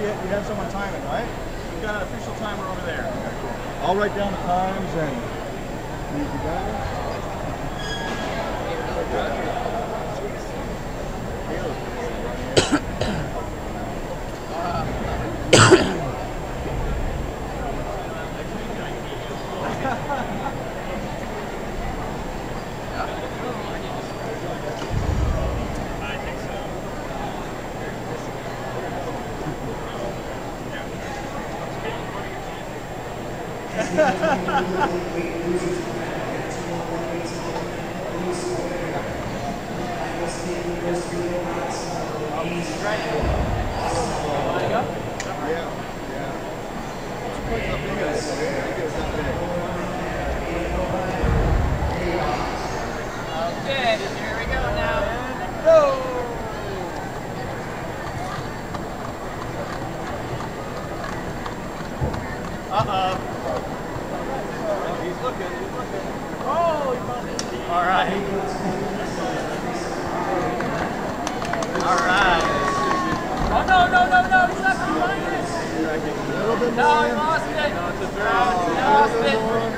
you have someone timing, right? We've got an official timer over there. Okay, cool. I'll write down the times and leave you guys. Okay, here we go now. Go! Uh-oh. He's looking, he's looking. Oh, he found it. All right. All right. Oh, no, no, no, no. He's not going to find it. No, he lost it. No, it's a draw. He lost it.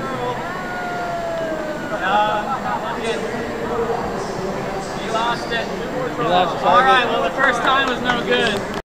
No, not looking. He lost it. All right, well, the first time was no good.